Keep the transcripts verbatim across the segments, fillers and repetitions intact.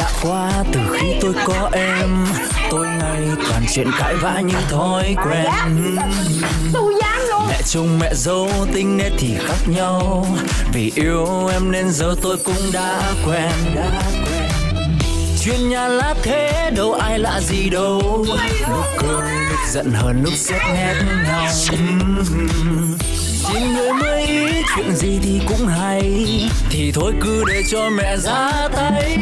lạ quá, từ khi tôi có em, tôi ngày toàn chuyện cãi vã như thói quen. Tôi dám luôn. Mẹ chồng mẹ dâu tính nết thì khác nhau, vì yêu em nên giờ tôi cũng đã quen. Chuyện nhà lá thế đâu ai lạ gì đâu, lúc cười lúc giận hơn lúc xét nét nhau. Chỉ người mới ý chuyện gì thì cũng hay, thì thôi cứ để cho mẹ ra tay.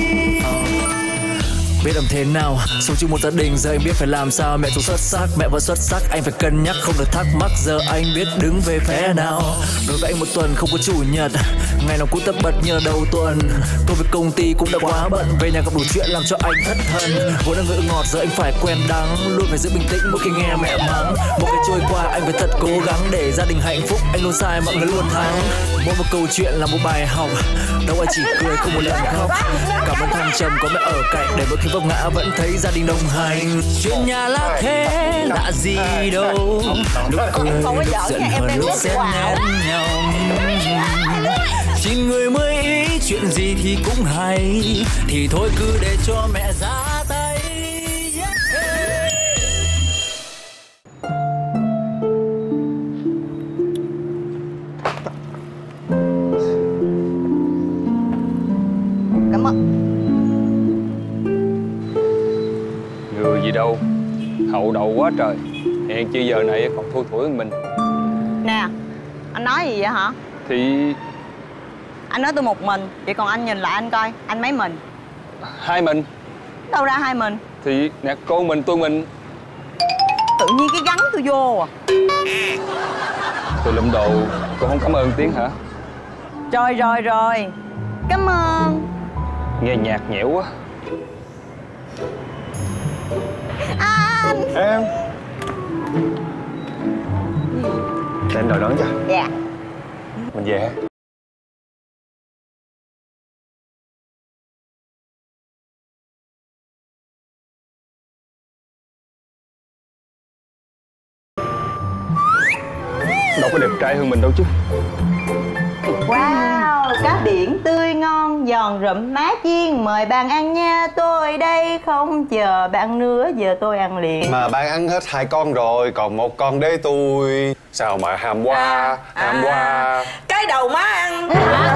Biết làm thế nào, sống chung một gia đình giờ anh biết phải làm sao. Mẹ tôi xuất sắc, mẹ vẫn xuất sắc, anh phải cân nhắc không được thắc mắc. Giờ anh biết đứng về phe nào. Đối với anh một tuần không có chủ nhật, ngày nào cũng tất bật nhờ đầu tuần. Công việc công ty cũng đã quá bận, về nhà gặp đủ chuyện làm cho anh thất thần. Vốn đang ngỡ ngọt giờ anh phải quen đắng, luôn phải giữ bình tĩnh mỗi khi nghe mẹ mắng. Một ngày trôi qua anh phải thật cố gắng để gia đình hạnh phúc. Anh luôn sai mọi người luôn thắng, mỗi một câu chuyện là một bài học, đâu ai chỉ cười không một lần khóc. Cảm ơn thăng trầm có mẹ ở cạnh, để mỗi khi vấp ngã vẫn thấy gia đình đồng hành. Chuyện nhà lá thế lạ gì đâu, lúc cười lúc giận hơn lúc xen nét nhau. Chỉ người mới ý chuyện gì thì cũng hay, thì thôi cứ để cho mẹ ra tay. Cảm ơn. Người gì đâu, hậu đậu quá trời. Hèn chi giờ này còn thua thủi hơn mình. Nè, anh nói gì vậy hả? Thì anh nói tôi một mình, vậy còn anh nhìn lại anh coi, anh mấy mình? hai mình. Đâu ra hai mình? Thì nè, cô mình tôi mình. Tự nhiên cái gắn tôi vô à. Tôi lụm đồ, cô không cảm ơn tiếng hả? Rồi rồi rồi, cảm ơn. Nghe nhạt nhẽo quá. Anh. Em để em đợi đón cho. Dạ. Mình về. Đâu có đẹp trai hơn mình đâu chứ. Wow, cá biển tươi ngon, giòn rụm má chiên, mời bạn ăn nha. Tôi đây không chờ bạn nữa, giờ tôi ăn liền. Mà bạn ăn hết hai con rồi, còn một con để tôi. Sao mà ham quá, à, ham à. quá. Cái đầu má ăn.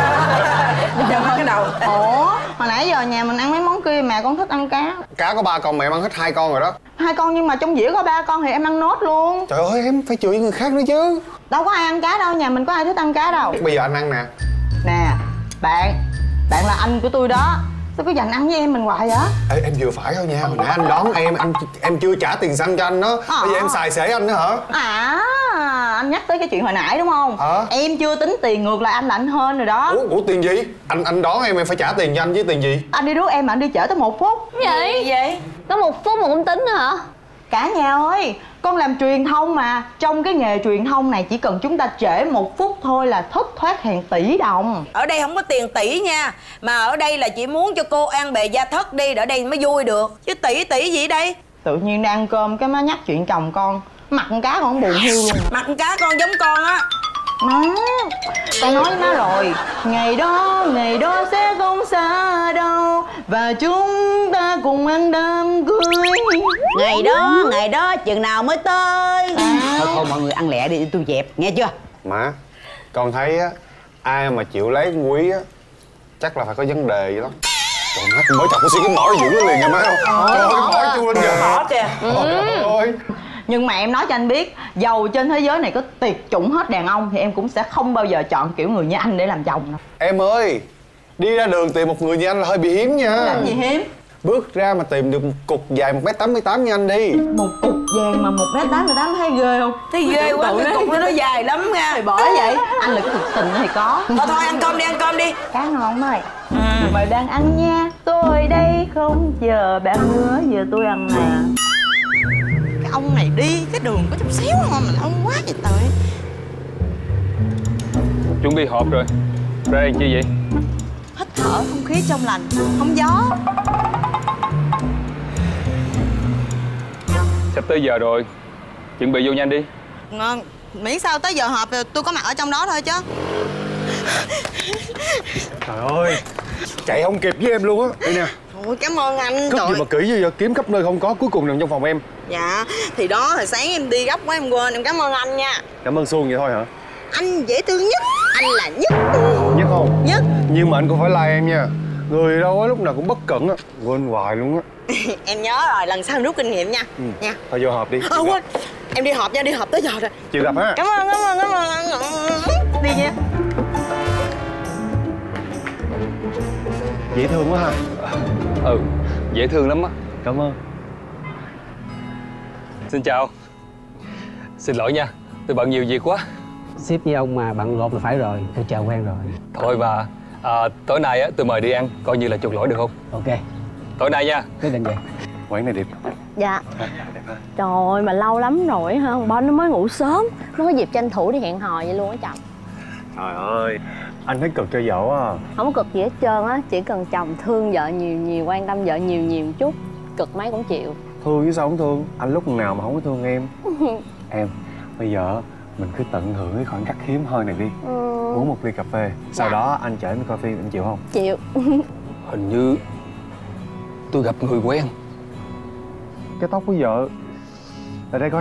Giờ cái đầu. Ủa, hồi nãy giờ nhà mình ăn mấy món kia, mẹ con thích ăn cá. Cá có ba con mà em ăn hết hai con rồi đó. Hai con nhưng mà trong dĩa có ba con thì em ăn nốt luôn. Trời ơi, em phải chửi người khác nữa chứ. Đâu có ai ăn cá đâu, nhà mình có ai thích ăn cá đâu. Bây giờ anh ăn nè. Nè, bạn, bạn là anh của tôi đó. Sao cứ dành ăn với em mình hoài vậy? Ê, em vừa phải thôi nha, hồi nãy anh đón em, em em chưa trả tiền xăng cho anh đó. À. Bây giờ em xài xể anh nữa hả? À, anh nhắc tới cái chuyện hồi nãy đúng không? Hả? Em chưa tính tiền, ngược lại anh là anh hên rồi đó. Ủa, ủa tiền gì? Anh anh đón em, em phải trả tiền cho anh chứ tiền gì? Anh đi rước em mà anh đi chở tới một phút. Vậy? Vậy? Có một phút mà cũng tính nữa hả? Cả nhà ơi, con làm truyền thông mà. Trong cái nghề truyền thông này chỉ cần chúng ta trễ một phút thôi là thất thoát hàng tỷ đồng. Ở đây không có tiền tỷ nha, mà ở đây là chỉ muốn cho cô an bề gia thất đi, ở đây mới vui được. Chứ tỷ tỷ gì đây? Tự nhiên đang ăn cơm cái má nhắc chuyện chồng con, mặt con cá còn buồn hiu luôn. Mặt con cá con giống con á. Má, con nói với má rồi, ngày đó, ngày đó sẽ không xa đâu, và chúng ta cùng ăn đám cưới. Ngày đó, ngày đó chừng nào mới tới. À. Thôi thôi mọi người ăn lẹ đi, tôi dẹp, nghe chưa? Má, con thấy á, ai mà chịu lấy quý á, chắc là phải có vấn đề vậy đó. Trời má, mới chọc cái suy cái mỏ dưỡng nó liền nha má không? Trời ơi, cái mỏ chua lên kìa. Mỏ kìa. Trời ơi. Nhưng mà em nói cho anh biết, dầu trên thế giới này có tuyệt chủng hết đàn ông thì em cũng sẽ không bao giờ chọn kiểu người như anh để làm chồng đâu. Em ơi, đi ra đường tìm một người như anh là hơi bị hiếm nha. Làm gì hiếm? Bước ra mà tìm được một cục dài một mét tám mươi tám như anh đi. Một cục vàng mà một mét tám mươi tám thấy ghê không? Thấy ghê quá, cái cục nó nó dài lắm nha. Thì bởi vậy, anh là cái thực tình thì có. Thôi thôi ăn cơm đi, ăn cơm đi. Cá ngon thôi. Ừ. Mời đang ăn nha. Tôi đây không chờ bạn nữa, giờ tôi ăn nè. Cái ông này đi, cái đường có chút xíu mà mình ông quá vậy trời. Chuẩn bị họp rồi. Ra đây chi vậy? Hít thở không khí trong lành, không gió. Sắp tới giờ rồi, chuẩn bị vô nhanh đi. Ngon, miễn sao tới giờ họp tôi có mặt ở trong đó thôi chứ. Trời ơi, chạy không kịp với em luôn á. Đây nè. Ôi cảm ơn anh. Cất Trời gì mà kỹ như vậy, kiếm khắp nơi không có, cuối cùng nằm trong phòng em. Dạ thì đó, hồi sáng em đi gấp quá em quên, em cảm ơn anh nha. Cảm ơn Xuân vậy thôi hả? Anh dễ thương nhất, anh là nhất. Nhất không? Nhất. Nhưng mà anh cũng phải like em nha. Người đâu á lúc nào cũng bất cẩn á, quên hoài luôn á. Em nhớ rồi, lần sau rút kinh nghiệm nha. Ừ. Nha. Thôi vô họp đi. Ờ quên, em đi họp nha, đi họp tới giờ rồi. Chiều gặp ha. Cảm ơn, cảm ơn, cảm ơn anh. Đi nha. Dễ thương quá ha. Ừ, dễ thương lắm á. Cảm ơn. Xin chào. Xin lỗi nha, tôi bận nhiều việc quá. Sếp với ông mà bận rộn là phải rồi, tôi chờ quen rồi. Thôi mà, à, tối nay á tôi mời đi ăn, coi như là chuộc lỗi được không? Ok. Tối nay nha. Quyết định vậy. Quán này đẹp. Dạ. Trời ơi, mà lâu lắm rồi hả? Ông Bon nó mới ngủ sớm. Nó có dịp tranh thủ đi hẹn hò vậy luôn á chồng. Trời ơi, anh thấy cực cho vợ á. Không có cực gì hết trơn á. Chỉ cần chồng thương vợ nhiều nhiều, quan tâm vợ nhiều nhiều một chút, cực mấy cũng chịu. Thương chứ sao không thương. Anh lúc nào mà không có thương em. Em, bây giờ mình cứ tận hưởng cái khoảnh khắc hiếm hoi này đi. Ừ. Uống một ly cà phê. Sau dạ. đó anh chở em đi coi phim, anh chịu không? Chịu. Hình như tôi gặp người quen. Cái tóc của vợ. Lại đây coi.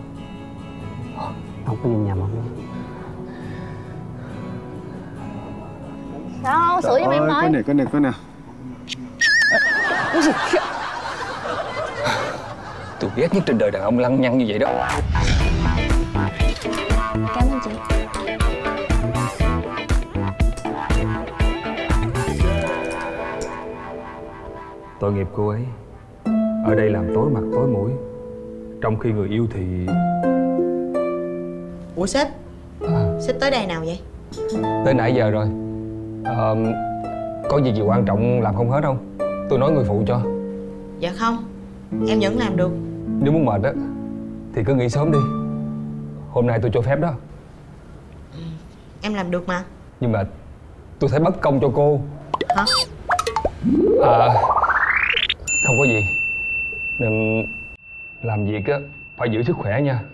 Không có nhìn nhầm không? Đâu, sửa cho em Cái thôi. này, cái này, cái này. Tôi ghét nhất trên đời đàn ông lăng nhăng như vậy đó. Cảm ơn chị. Tội nghiệp cô ấy. Ở đây làm tối mặt tối mũi, trong khi người yêu thì... Ủa sếp? À. Sếp tới đây nào vậy? Tới nãy giờ rồi. À, có việc gì quan trọng làm không hết không? Tôi nói người phụ cho. Dạ không, em vẫn làm được. Nếu muốn mệt á thì cứ nghỉ sớm đi. Hôm nay tôi cho phép đó. Ừ, em làm được mà. Nhưng mà tôi thấy bất công cho cô. Hả? À, không có gì. Nên làm việc á phải giữ sức khỏe nha.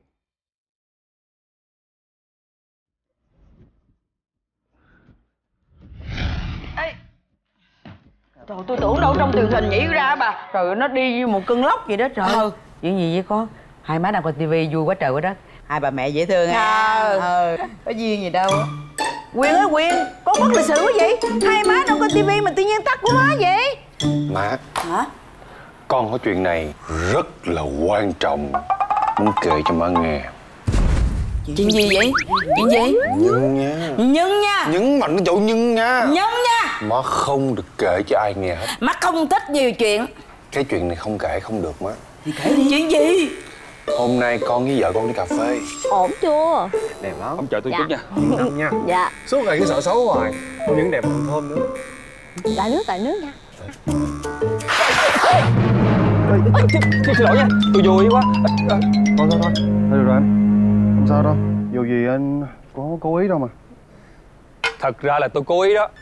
Trời, tôi tưởng đâu trong truyền hình nhảy ra bà. Trời, nó đi như một cơn lốc vậy đó trời. Ừ. Chuyện gì vậy con? Hai má đang coi tivi vui quá trời quá đất. Hai bà mẹ dễ thương ha. Ờ. Có duyên gì đâu. Quyên ơi Quyên, con mất lịch sự quá vậy? Hai má đang coi tivi mà tự nhiên tắt của má vậy? Má. Hả? Con có chuyện này rất là quan trọng, muốn kể cho má nghe. Chuyện gì vậy? Chuyện gì? Nhưng nha. Nhưng nha. Nhấn mạnh cái chỗ nhưng nha. Nhưng nha. Má không được kể cho ai nghe hết. Má không thích nhiều chuyện. Cái chuyện này không kể không được má. Thì kể đi. Chuyện gì? Hôm nay con với vợ con đi cà phê. Ổn chưa? Đẹp lắm. Ông chờ tôi Dạ. chút nha. Yên tâm nha. Dạ. Suốt ngày cứ sợ xấu hoài. Không những đẹp còn thơm nữa. Đại nước, đại nước nha. Tôi xin lỗi nha, tôi vô ý quá. Thôi thôi thôi, thôi được rồi anh. Không sao đâu, dù gì anh có cố ý đâu mà. Thật ra là tôi cố ý đó.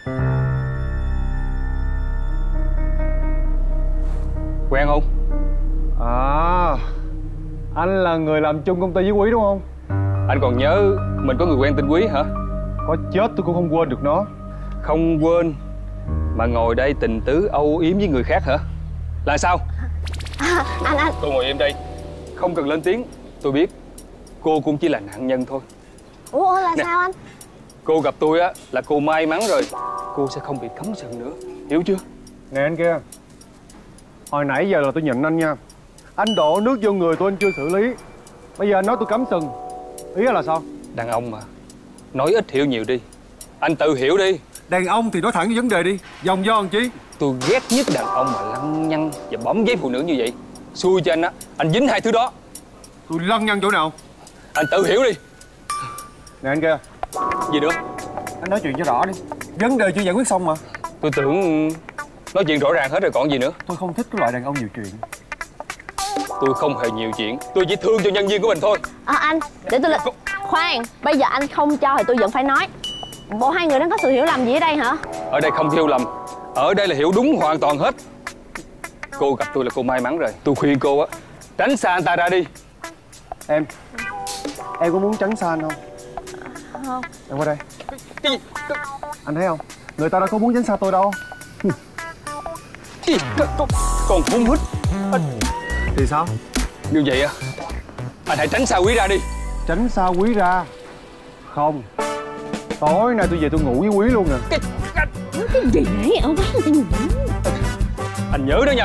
Quen không? À, anh là người làm chung công ty với Quý đúng không? Anh còn nhớ mình có người quen tên Quý hả? Có chết tôi cũng không quên được nó. Không quên mà ngồi đây tình tứ âu yếm với người khác hả? Là sao? À, anh anh Tôi ngồi im đây, không cần lên tiếng. Tôi biết cô cũng chỉ là nạn nhân thôi. Ủa là Nè, sao anh? cô gặp tôi á là cô may mắn rồi. Cô sẽ không bị cấm sừng nữa, hiểu chưa? Nè anh kia, hồi nãy giờ là tôi nhịn anh nha. Anh đổ nước vô người tôi anh chưa xử lý. Bây giờ anh nói tôi cấm sừng. Ý là sao? Đàn ông mà, nói ít hiểu nhiều đi. Anh tự hiểu đi. Đàn ông thì nói thẳng cái vấn đề đi, vòng vo làm chi? Tôi ghét nhất đàn ông mà lăng nhăng và bấm giấy phụ nữ như vậy. Xui cho anh á, anh dính hai thứ đó. Tôi lăng nhăng chỗ nào? Anh tự hiểu đi. Nè anh kia, Gì nữa? anh nói chuyện cho rõ đi. Vấn đề chưa giải quyết xong mà. Tôi tưởng nói chuyện rõ ràng hết rồi còn gì nữa. Tôi không thích cái loại đàn ông nhiều chuyện. Tôi không hề nhiều chuyện, tôi chỉ thương cho nhân viên của mình thôi. À, anh, để tôi lên. Khoan, bây giờ anh không cho thì tôi vẫn phải nói. Bộ hai người đang có sự hiểu lầm gì ở đây hả? Ở đây không hiểu lầm, ở đây là hiểu đúng hoàn toàn hết. Cô gặp tôi là cô may mắn rồi. Tôi khuyên cô á, tránh xa anh ta ra đi. Em, em có muốn tránh xa anh không? Không. Em qua đây. Cái gì? Anh thấy không? Người ta đâu có muốn tránh xa tôi đâu. Cái Còn, còn hung hít. Thì sao? Như vậy á, anh hãy tránh xa Quý ra đi. Tránh xa Quý ra? Không, tối nay tôi về tôi ngủ với Quý luôn nè. Cái, cái gì nãy ở quá người ta ngủ. Anh nhớ đó nha.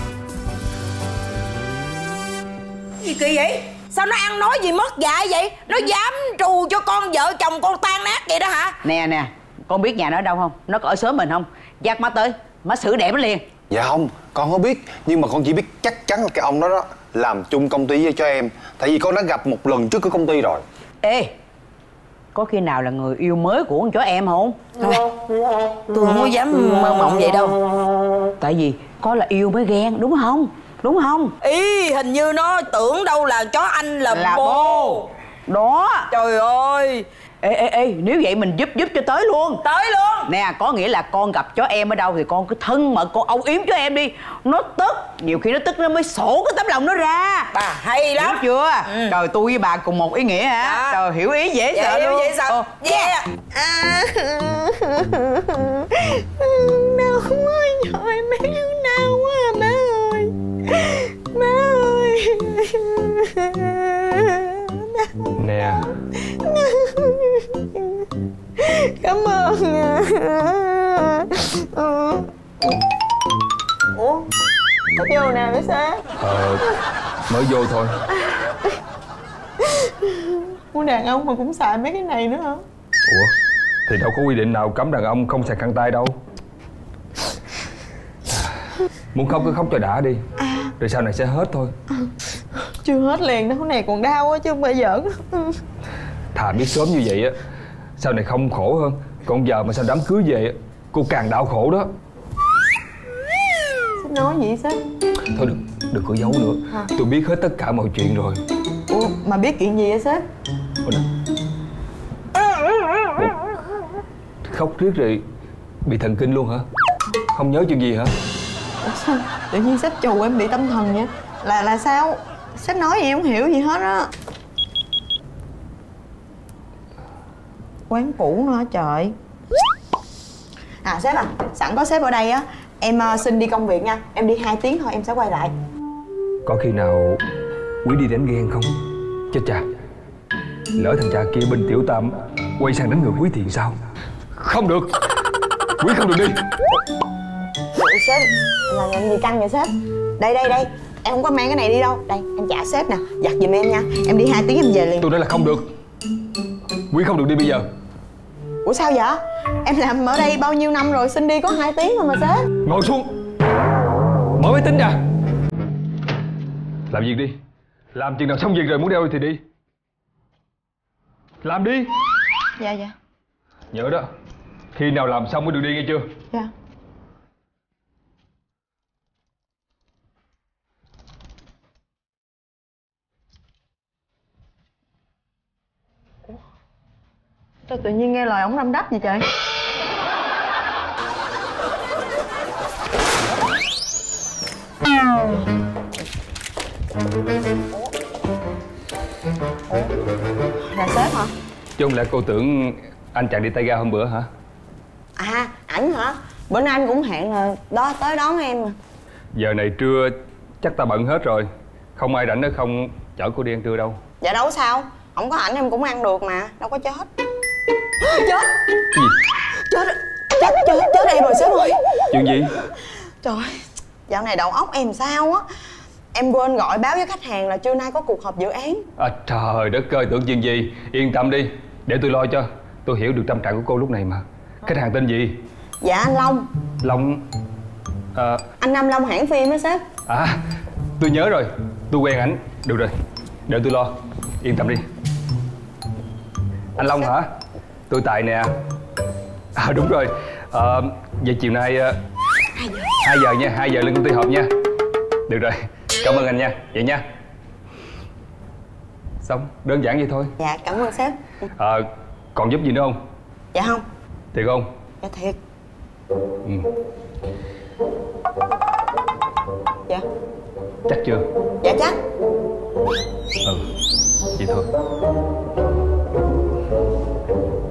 Gì kỳ vậy? Sao nó ăn nói gì mất dạy vậy? Nó dám trù cho con vợ chồng con tan nát vậy đó hả? Nè nè, con biết nhà nó ở đâu không? Nó có ở xóm mình không? Dắt má tới, má xử đẹp nó liền. Dạ không, con không biết. Nhưng mà con chỉ biết chắc chắn là cái ông đó đó làm chung công ty với cho em. Tại vì con đã gặp một lần trước cái công ty rồi. Ê, có khi nào là người yêu mới của con chó em không? Thôi, tôi không có dám mơ mộng vậy đâu. Tại vì có là yêu mới ghen, đúng không? Đúng không? Ý, hình như nó tưởng đâu là chó anh là, Là bố. bố. Đó. Trời ơi. Ê ê ê, nếu vậy mình giúp giúp cho tới luôn. Tới luôn. Nè, có nghĩa là con gặp chó em ở đâu thì con cứ thân mật, con âu yếm cho em đi. Nó tức, nhiều khi nó tức nó mới sổ cái tấm lòng nó ra. Bà hay lắm. Hiểu chưa? Ừ. Trời, tôi với bà cùng một ý nghĩa hả? Dạ. Trời, hiểu ý dễ Dạ, sợ hiểu luôn. dễ sợ. Ờ, Yeah. À, đau quá trời, mấy đứa đau quá à, má ơi. Má ơi. Nè, Cảm ơn à. Ủa, có vô nào nữa sao? ờ, mới vô thôi. Con đàn ông mà cũng xài mấy cái này nữa hả? Ủa, thì đâu có quy định nào cấm đàn ông không xài khăn tay đâu. Muốn khóc cứ khóc cho đã đi. Rồi sau này sẽ hết thôi. Chưa hết liền đâu, cái này còn đau á chứ không phải giỡn. Thà biết sớm như vậy á, sau này không khổ hơn. Còn giờ mà sao đám cưới về cô càng đau khổ đó. Sếp nói gì sếp? Thôi đừng, đừng có giấu nữa. Hả? Tôi biết hết tất cả mọi chuyện rồi. Ủa, mà biết chuyện gì vậy sếp? Ủa đó. Ủa, khóc riết rồi bị thần kinh luôn hả? Không nhớ chuyện gì hả? Ủa sao tự nhiên sếp trù em bị tâm thần vậy? Là là sao? Sếp nói gì em không hiểu gì hết á. Quán cũ nữa trời. À sếp à, sẵn có sếp ở đây á, em uh, xin đi công việc nha. Em đi hai tiếng thôi em sẽ quay lại. Có khi nào Quý đi đánh ghen không? Chết cha, lỡ thằng cha kia bên Tiểu Tam quay sang đánh ngược Quý thì sao? Không được, Quý không được đi. Ủa sếp, là làm gì căng vậy sếp? Đây đây đây, em không có mang cái này đi đâu. Đây, em trả sếp nè, giặt giùm em nha. Em đi hai tiếng em về liền. Tôi nói là không được. Quý không được đi bây giờ. Ủa sao vậy? Em làm ở đây bao nhiêu năm rồi, xin đi có hai tiếng thôi mà sếp. Ngồi xuống, mở máy tính ra. Làm việc đi. Làm chừng nào xong việc rồi muốn đeo thì đi. Làm đi. Dạ dạ. Nhớ đó, khi nào làm xong mới được đi nghe chưa? Dạ. Sao tự nhiên nghe lời ổng đâm đắp vậy trời? Là sếp hả? Chứ không lẽ cô tưởng anh chàng đi tay ga hôm bữa hả? À, ảnh hả? Bữa nay anh cũng hẹn là đó tới đón em mà. Giờ này trưa chắc ta bận hết rồi. Không ai rảnh nữa không chở cô đi ăn trưa đâu. Dạ đâu sao? Không có ảnh em cũng ăn được mà, đâu có chết. Chết! Cái gì? Chết! Chết! Chết! Chết em rồi sếp ơi! Chuyện gì? Trời, dạo này đầu óc em sao á. Em quên gọi báo với khách hàng là trưa nay có cuộc họp dự án. À, trời đất ơi, tưởng chuyện gì. Yên tâm đi, để tôi lo cho. Tôi hiểu được tâm trạng của cô lúc này mà. Khách hàng tên gì? Dạ anh Long. Long... À, Anh Nam Long hãng phim đó sếp. à, tôi nhớ rồi. Tôi quen ảnh. Được rồi, để tôi lo. Yên tâm đi. Anh Long hả? Tôi Tài nè. À đúng rồi. À, vậy chiều nay hai giờ nha, hai giờ lên công ty họp nha. Được rồi, cảm ơn anh nha. Vậy nha. Xong, đơn giản vậy thôi. Dạ cảm ơn sếp. À, còn giúp gì nữa không? Dạ không. Thiệt không? Dạ thiệt. Ừ. Dạ. Chắc chưa? Dạ chắc. Ừ, vậy thôi.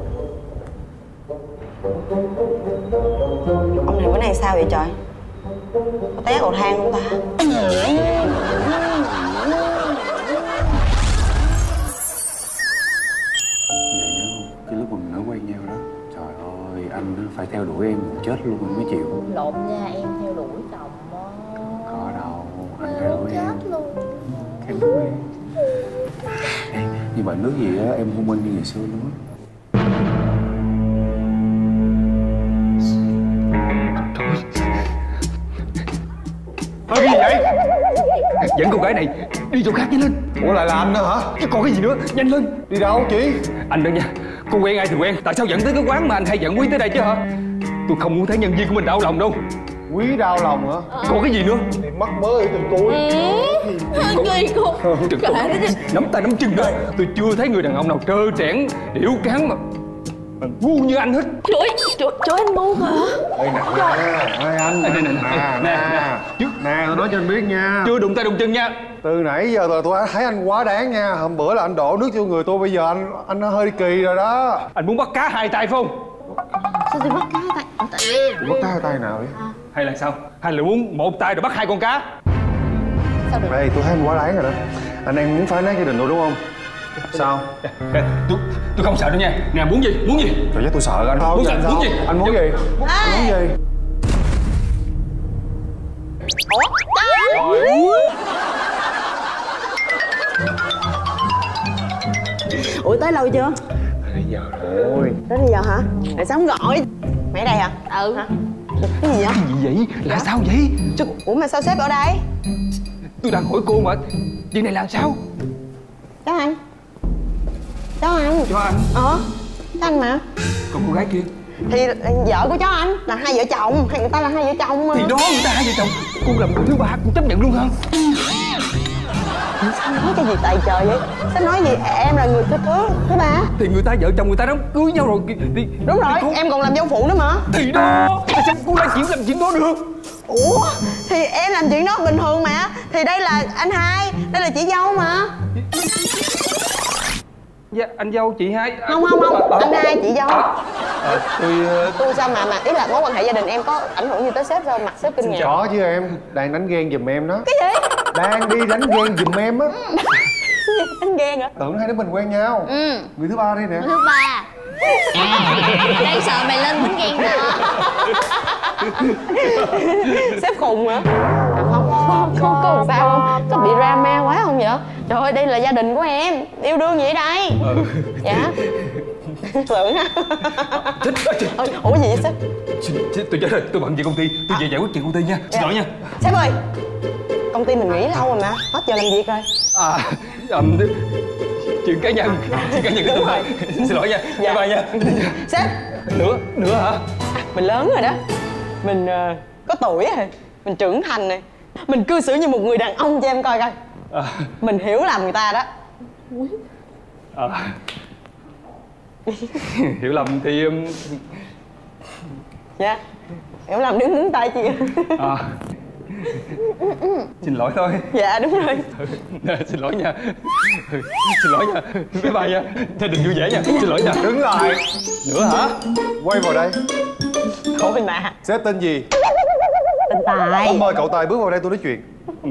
Ông này bữa nay sao vậy trời? Có té cầu thang không ta? Vậy nhớ không? Cái lúc mà mình mới quen nhau đó, trời ơi, anh phải theo đuổi em chết luôn anh mới chịu. Lộn nha, em theo đuổi chồng á. Có đâu, anh theo đuổi em. Chết luôn. Theo đuổi em. Ê, nhưng mà nước gì á, em hôn anh như ngày xưa luôn á. Ơ cái gì vậy? Dẫn cô gái này đi chỗ khác nhanh lên. Ủa lại là anh nữa hả? Chứ còn cái gì nữa, nhanh lên. Đi đâu chị? Anh đừng nha, cô quen ai thì quen, tại sao dẫn tới cái quán mà anh hay dẫn Quý tới đây chứ hả? Tôi không muốn thấy nhân viên của mình đau lòng đâu. Quý đau lòng hả? Còn cái gì nữa? Thì mắc mớ ở từ tôi. Kỳ cục. Đừng có nắm tay nắm chân đó. Tôi chưa thấy người đàn ông nào trơ trẽn, điểu cán mà mà ngu như anh hết. Trời trời trời anh ngu hả? Ê nè, nè, anh, Nè, nè, nè, nè, nè, nè, nè, tôi nói cho anh biết nha. Chưa đụng tay đụng chân nha. Từ nãy giờ rồi tôi thấy anh quá đáng nha. Hôm bữa là anh đổ nước vô người tôi, bây giờ anh anh nó hơi kỳ rồi đó. Anh muốn bắt cá hai tay phải không? Sao tôi bắt cá tay? Bắt cá hai tay nào vậy? Hay là sao? Hay là muốn một tay rồi bắt hai con cá? Sao được? Đây, tôi thấy anh quá đáng rồi đó. Anh đang muốn phá nát gia đình tôi đúng không? Sao? Ê, tôi tôi không sợ đâu nha. Nè muốn gì? Muốn gì? Trời chắc tôi sợ anh. Muốn sợ, muốn gì? Anh muốn gì? Anh muốn gì? Ủa tới lâu chưa? Bây giờ rồi. Tới bây giờ hả? Tại sao không gọi? Mẹ ở đây hả? Ừ. Hả? Cái gì vậy? Cái gì vậy? Là sao vậy? Chứ Ủa mà sao sếp ở đây? tôi đang hỏi cô mà. Chuyện này là sao? Cháu anh. Cháu anh. Cho anh. Ờ. Cháu anh mà. Còn cô gái kia Thì vợ của cháu anh là hai vợ chồng, hay người ta là hai vợ chồng mà. thì đó, người ta hai vợ chồng. Cô làm người thứ ba, cô chấp nhận luôn hả? Sao nói cái gì tài trời vậy? Sao nói gì em là người thứ thứ thứ ba? Thì người ta vợ chồng người ta đã cưới nhau rồi thì, thì, Đúng rồi, thì cô... em còn làm dâu phụ nữa mà. Thì đó, tại sao cô lại chuyện làm chuyện đó được? Ủa, thì em làm chuyện đó bình thường mà. Thì đây là anh hai, đây là chị dâu mà. Dạ, anh dâu chị hai. Không không không, à, anh hai chị dâu. à, à, tôi Tôi sao mà mà ý là mối quan hệ gia đình em có ảnh hưởng gì tới sếp sao? Mặt sếp kinh ngạc. Chó chứ em. Đang đánh ghen giùm em đó. Cái gì? Đang đi đánh ghen giùm em á. Anh ghen hả? Tưởng hai đứa mình quen nhau. Ừ. Người thứ ba đây nè. Thứ ba. Đang sợ mày lên tính ghen đó. Sếp khùng hả? À, không, không, không có làm sao không? Có bị drama quá không vậy? Trời ơi, đây là gia đình của em. Yêu đương gì đây? ừ. Dạ. Tưởng hả? Chết, chết, Ôi, ủa gì vậy sếp? Xin, chết, tôi chết rồi, tôi bận việc công ty, tôi về giải quyết chuyện công ty nha. Xin lỗi nha. Sếp ơi, công ty mình nghỉ lâu rồi mà, hết giờ làm việc rồi. À, um, chuyện cá nhân, chuyện cá nhân của tôi thôi. Xin lỗi nha, Dạ. bye bye nha. Sếp, Nữa, nữa hả? mình lớn rồi đó. Mình uh, có tuổi rồi, mình trưởng thành rồi. Mình cư xử như một người đàn ông cho em coi coi. À, Mình hiểu lầm người ta đó. à. Hiểu lầm thì um, Dạ. Hiểu lầm đứng muốn tay chị. à. Xin lỗi thôi. Dạ đúng rồi. Nè, xin lỗi nha. Xin lỗi nha. Bye bye nha. Gia đình vui vẻ nha. Xin lỗi nha. Đứng lại. Nữa hả? Quay vào đây. Ôi mà. Sếp tên gì? Tên Tài. Ông mời cậu Tài bước vào đây tôi nói chuyện. Ừ.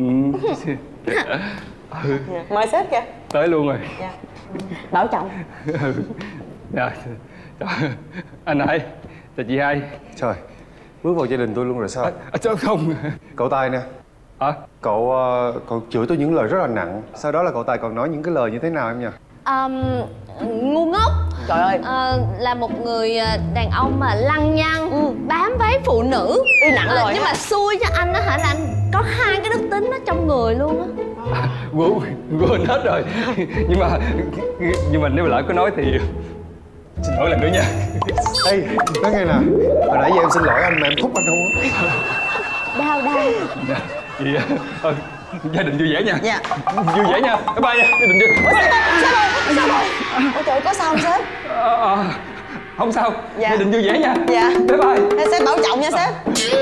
Ừ. Dạ. Mời sếp kìa. Tới luôn rồi. Dạ. Bảo trọng. Ừ. Dạ. Anh hai. Chào chị hai. Trời, bước vào gia đình tôi luôn rồi sao? À, à, không. Cậu Tài nè. Hả? Cậu uh, cậu chửi tôi những lời rất là nặng. Sau đó là cậu Tài còn nói những cái lời như thế nào em nhỉ? Um, ngu ngốc. Trời ơi. Ờ, là một người đàn ông mà lăng nhăng, Ừ. bám váy phụ nữ. Đi nặng Ờ, lời nhưng ha. mà xui cho anh á hả, là anh có hai cái đức tính đó trong người luôn á. À, quên, quên hết rồi. Nhưng mà nhưng mà nếu mà lỡ có nói thì xin lỗi lần nữa nha. Ê, nói nghe nè. Hồi nãy giờ em xin lỗi anh mà em thúc anh không á. Đau đau. Dạ, thì ờ, gia đình vui vẻ nha. Dạ. Vui vẻ nha. Bye bye nha. Gia đình vui. Ủa sếp ơi, sếp ơi, sếp ơi. Ôi trời, có sao không sếp? À, à, không sao. Dạ. Gia đình vui vẻ nha. Dạ. Bye bye. Ê, sếp bảo trọng nha sếp.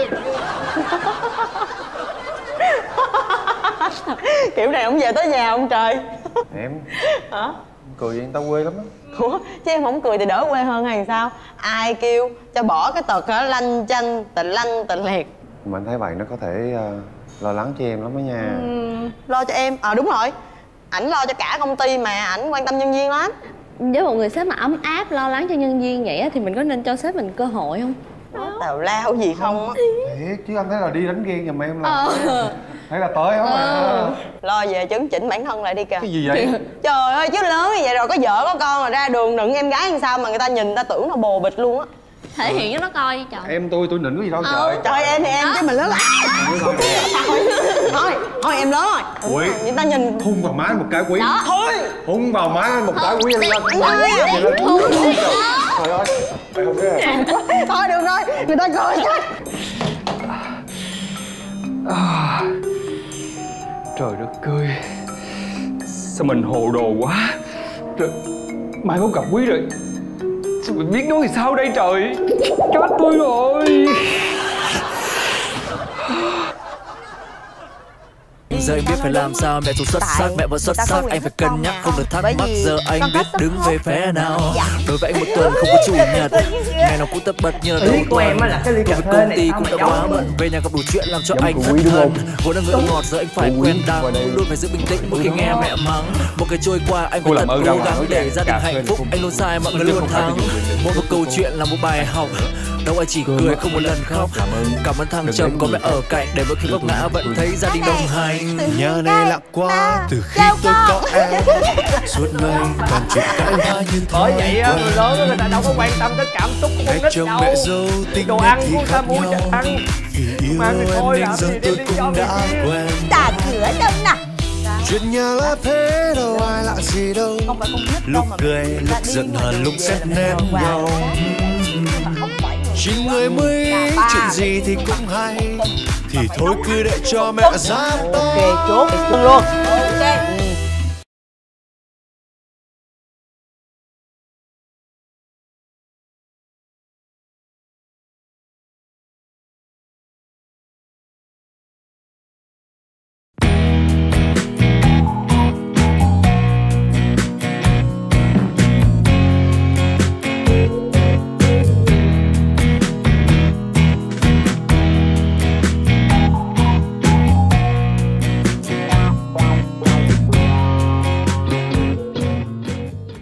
Kiểu này không về tới nhà không trời? Em Hả? cười vậy tao quê lắm á. Ủa, chứ em không cười thì đỡ quê hơn hay sao? Ai kêu cho bỏ cái tật hả, lanh chanh tịnh lanh tịnh liệt. Mà anh thấy vậy nó có thể uh, lo lắng cho em lắm đó nha. Ừ, lo cho em, ờ à, đúng rồi. Ảnh lo cho cả công ty mà ảnh quan tâm nhân viên lắm. Với một người sếp mà ấm áp lo lắng cho nhân viên vậy thì mình có nên cho sếp mình cơ hội không? Tào lao gì không á. Thiệt chứ anh thấy là đi đánh ghen giùm em là ờ. thấy là tới không ờ. à. Lo về chấn chỉnh bản thân lại đi kìa. Cái gì vậy? Trời ơi, chứ lớn như vậy rồi có vợ có con rồi ra đường nựng em gái làm sao mà người ta nhìn ta tưởng là bồ bịch luôn á. Thể hiện cho nó coi đi trời. Em tôi tôi nịnh cái gì đâu ờ, trời. Trời em thì em chứ mình lớn là thôi thôi em lớn rồi. Ui, người ta nhìn hung vào má anh một cái quý. Đó. Thôi Hung vào má anh một cái quý anh lên. Anh ơi. Trời ơi, mày không biết à? Thôi được rồi, người ta cười chứ. À, trời đất ơi, sao mình hồ đồ quá. Trời, mai không gặp Quý rồi, sao mình biết nói gì sao đây trời. Chết tôi rồi. Giờ anh biết phải làm sao, mẹ tôi xuất sắc, mẹ vẫn xuất sắc, anh phải cân nhắc không được thắc mắc. Giờ anh biết đứng về phe nào. Đối với anh một tuần không có chủ nhật, ngày nào cũng tất bật như là đầu tuần. Đối với công ty cũng đã quá bận, về nhà gặp đủ chuyện làm cho anh thất thần. Vốn là người ngọt giờ anh phải quen đắng, luôn phải giữ bình tĩnh mỗi khi nghe mẹ mắng. Một cái trôi qua anh phải thật cố gắng để gia đình hạnh phúc. Anh luôn sai mọi người luôn thắng. Mỗi một câu chuyện là một bài học, đâu ai chỉ cười không một lần khóc. Cảm ơn thằng chồng có mẹ ở cạnh để mỗi khi vấp ngã vẫn thấy gia đình đồng hành. Nhà này lạ quá từ khi tôi có em, suốt ngày toàn chuyện cãi vã như thói bởi vậy á, người lớn người ta đâu có quan tâm đến cảm xúc của con nít đâu. Mẹ dâu đồ ăn của người ta mua cho ăn mà người thôi làm gì tôi đi cũng đã quen. Đà cửa đâu nè. Chuyện nhà là thế đâu ai lạ gì đâu, lúc cười lúc giận hờn lúc xét nét nhau. Chỉ người mới chuyện gì thì cũng hay, thì thôi cứ để cho mẹ ra tay. Ok, chốt luôn. Ok.